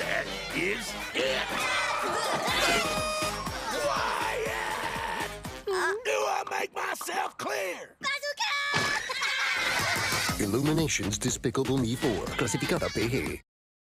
That is it! Quiet! Do I make myself clear? Illumination's Despicable Me 4, clasificada PG.